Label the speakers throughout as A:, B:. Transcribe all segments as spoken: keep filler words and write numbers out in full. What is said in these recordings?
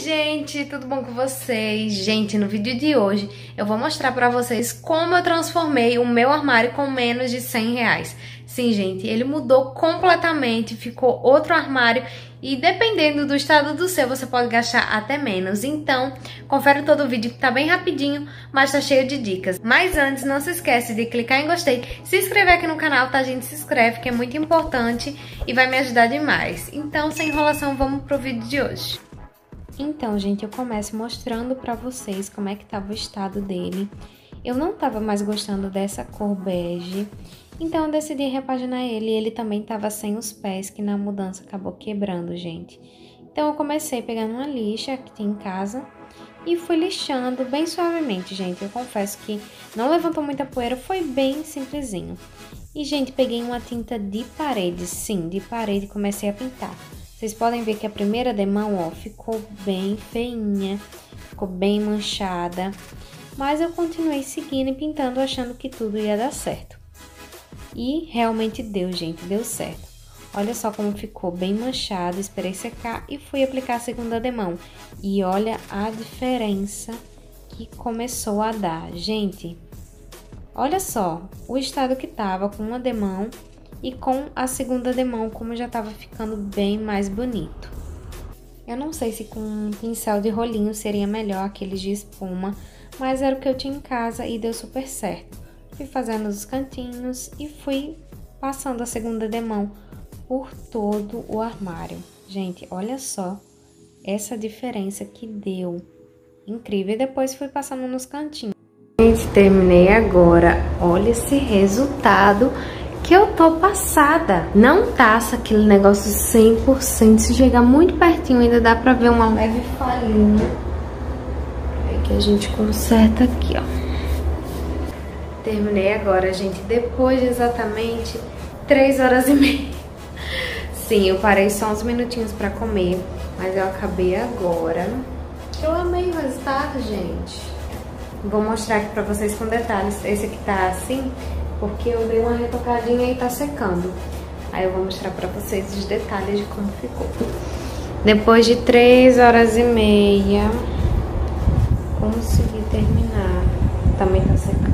A: gente, tudo bom com vocês? Gente, no vídeo de hoje eu vou mostrar pra vocês como eu transformei o meu armário com menos de cem reais. Sim, gente, ele mudou completamente, ficou outro armário e dependendo do estado do seu, você pode gastar até menos. Então, confere todo o vídeo que tá bem rapidinho, mas tá cheio de dicas. Mas antes, não se esquece de clicar em gostei, se inscrever aqui no canal, tá, gente? Se inscreve, que é muito importante e vai me ajudar demais. Então, sem enrolação, vamos pro vídeo de hoje. Então, gente, eu começo mostrando pra vocês como é que tava o estado dele. Eu não tava mais gostando dessa cor bege, então eu decidi repaginar ele e ele também tava sem os pés, que na mudança acabou quebrando, gente. Então eu comecei pegando uma lixa que tem em casa e fui lixando bem suavemente, gente. Eu confesso que não levantou muita poeira, foi bem simplesinho. E, gente, peguei uma tinta de parede, sim, de parede, e comecei a pintar. Vocês podem ver que a primeira demão, ó, ficou bem feinha, ficou bem manchada. Mas eu continuei seguindo e pintando, achando que tudo ia dar certo. E realmente deu, gente, deu certo. Olha só como ficou bem manchado, esperei secar e fui aplicar a segunda demão. E olha a diferença que começou a dar, gente. Olha só o estado que tava com uma demão e com a segunda demão, como já tava ficando bem mais bonito. Eu não sei se com um pincel de rolinho seria melhor, aqueles de espuma, mas era o que eu tinha em casa e deu super certo. Fui fazendo os cantinhos e fui passando a segunda demão por todo o armário. Gente, olha só essa diferença que deu. Incrível. E depois fui passando nos cantinhos. Gente, terminei agora. Olha esse resultado que eu tô passada. Não tá aquele negócio cem por cento. Se chegar muito pertinho ainda dá pra ver uma leve falhinha. Aí que a gente conserta aqui, ó. Terminei agora, gente, depois de exatamente três horas e meia. Sim, eu parei só uns minutinhos pra comer, mas eu acabei agora. Eu amei o resultado, gente. Vou mostrar aqui pra vocês com detalhes. Esse aqui tá assim, porque eu dei uma retocadinha e tá secando. Aí eu vou mostrar pra vocês os detalhes de como ficou. Depois de três horas e meia, consegui terminar. Também tá secando.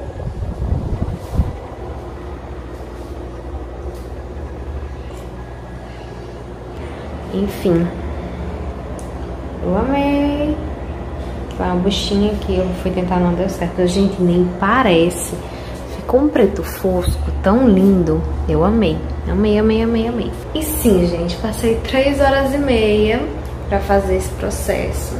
A: Enfim, eu amei. Foi uma buchinha que eu fui tentar, não deu certo. Gente, nem parece. Ficou um preto fosco tão lindo. Eu amei, amei, amei, amei, amei. E sim, gente, passei três horas e meia pra fazer esse processo.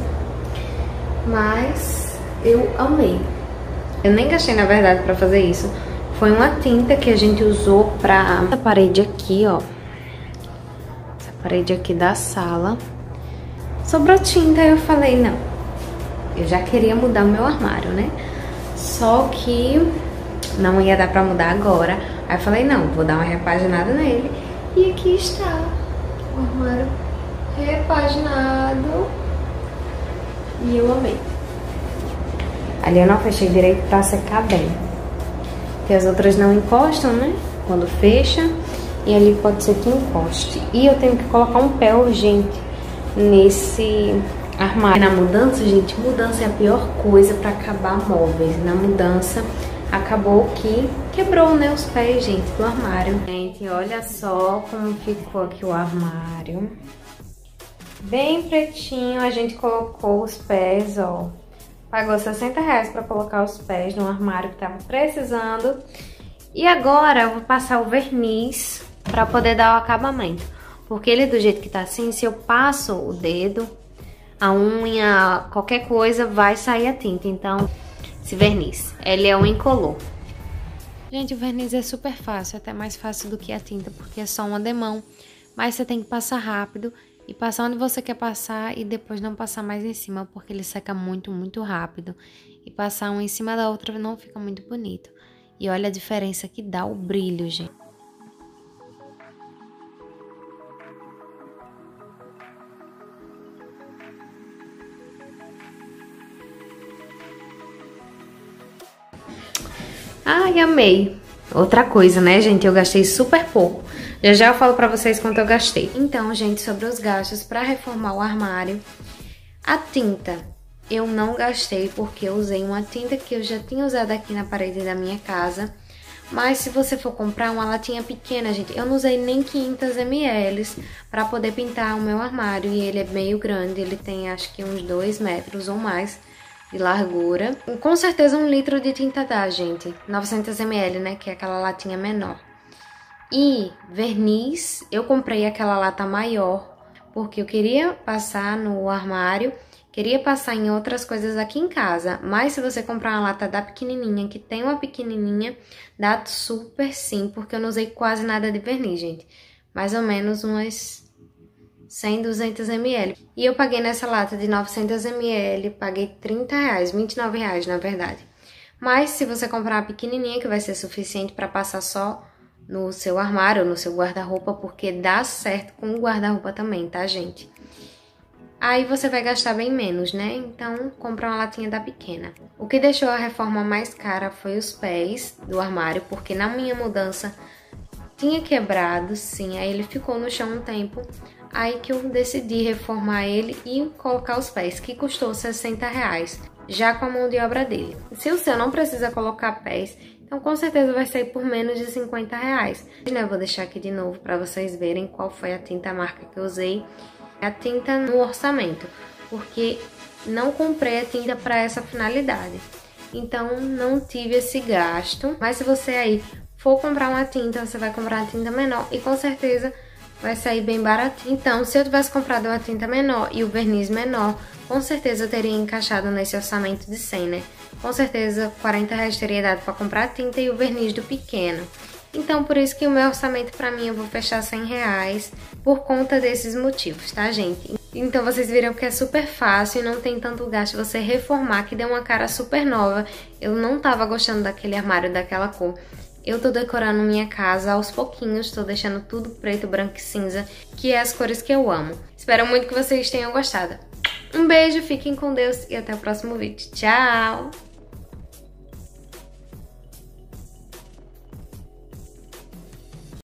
A: Mas eu amei. Eu nem gastei, na verdade, pra fazer isso. Foi uma tinta que a gente usou pra essa parede aqui, ó. Parede aqui da sala. Sobrou tinta, eu falei, não. Eu já queria mudar o meu armário, né? Só que não ia dar pra mudar agora. Aí eu falei, não, vou dar uma repaginada nele. E aqui está o armário repaginado. E eu amei. Ali eu não fechei direito pra secar bem. Porque as outras não encostam, né? Quando fecha. E ali pode ser que encoste. E eu tenho que colocar um pé urgente nesse armário. Na mudança, gente, mudança é a pior coisa pra acabar móveis. Na mudança, acabou que quebrou, né, os pés, gente, do armário. Gente, olha só como ficou aqui o armário. Bem pretinho, a gente colocou os pés, ó. Pagou sessenta reais pra colocar os pés no armário que tava precisando. E agora eu vou passar o verniz pra poder dar o acabamento. Porque ele do jeito que tá assim, se eu passo o dedo, a unha, qualquer coisa, vai sair a tinta. Então, esse verniz, ele é um incolor. Gente, o verniz é super fácil, até mais fácil do que a tinta, porque é só uma demão. Mas você tem que passar rápido e passar onde você quer passar e depois não passar mais em cima, porque ele seca muito, muito rápido. E passar uma em cima da outra não fica muito bonito. E olha a diferença que dá o brilho, gente. Ai, amei. Outra coisa, né, gente? Eu gastei super pouco. Já já eu falo pra vocês quanto eu gastei. Então, gente, sobre os gastos pra reformar o armário. A tinta, eu não gastei porque eu usei uma tinta que eu já tinha usado aqui na parede da minha casa. Mas se você for comprar uma latinha pequena, gente, eu não usei nem quinhentos mililitros para poder pintar o meu armário. E ele é meio grande, ele tem acho que uns dois metros ou mais de largura. Com certeza um litro de tinta dá, gente. novecentos mililitros, né, que é aquela latinha menor. E verniz, eu comprei aquela lata maior, porque eu queria passar no armário, queria passar em outras coisas aqui em casa. Mas se você comprar uma lata da pequenininha, que tem uma pequenininha, dá super sim, porque eu não usei quase nada de verniz, gente. Mais ou menos umas cem, duzentos mililitros. E eu paguei nessa lata de novecentos mililitros, paguei trinta reais, vinte e nove reais na verdade. Mas se você comprar uma pequenininha, que vai ser suficiente para passar só no seu armário, no seu guarda-roupa, porque dá certo com o guarda-roupa também, tá, gente? Aí você vai gastar bem menos, né? Então, compra uma latinha da pequena. O que deixou a reforma mais cara foi os pés do armário, porque na minha mudança tinha quebrado, sim. Aí ele ficou no chão um tempo. Aí que eu decidi reformar ele e colocar os pés, que custou sessenta reais, já com a mão de obra dele. Se o seu não precisa colocar pés, então com certeza vai sair por menos de cinquenta reais. Eu vou deixar aqui de novo para vocês verem qual foi a tinta, a marca que eu usei. A tinta no orçamento, porque não comprei a tinta para essa finalidade, então não tive esse gasto. Mas se você aí for comprar uma tinta, você vai comprar uma tinta menor e com certeza vai sair bem baratinho. Então, se eu tivesse comprado uma tinta menor e o verniz menor, com certeza eu teria encaixado nesse orçamento de cem, né? Com certeza quarenta reais teria dado para comprar a tinta e o verniz do pequeno. Então, por isso que o meu orçamento pra mim eu vou fechar cem reais por conta desses motivos, tá, gente? Então, vocês viram que é super fácil e não tem tanto gasto você reformar, que deu uma cara super nova. Eu não tava gostando daquele armário, daquela cor. Eu tô decorando minha casa aos pouquinhos, tô deixando tudo preto, branco e cinza, que é as cores que eu amo. Espero muito que vocês tenham gostado. Um beijo, fiquem com Deus e até o próximo vídeo. Tchau!